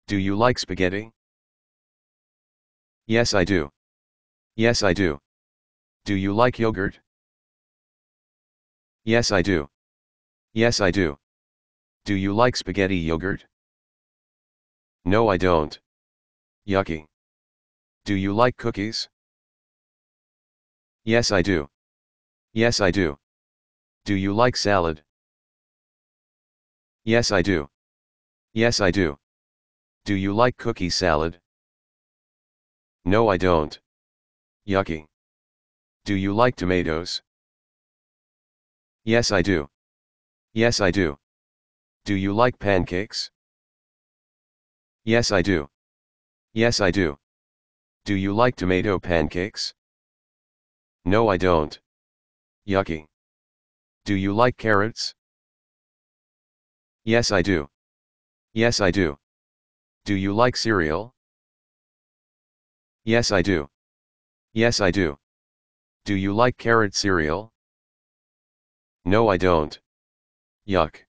Do you like spaghetti? Yes, I do. Yes, I do. Do you like yogurt? Yes, I do. Yes, I do. Do you like spaghetti yogurt? No, I don't. Yucky. Do you like cookies? Yes, I do. Yes, I do. Do you like salad? Yes, I do. Yes, I do. Do you like cookie salad? No, I don't. Yucky. Do you like tomatoes? Yes, I do. Yes, I do. Do you like pancakes? Yes, I do. Yes, I do. Do you like tomato pancakes? No, I don't. Yucky. Do you like carrots? Yes, I do. Yes, I do. Do you like cereal? Yes, I do. Yes, I do. Do you like carrot cereal? No, I don't. Yuck.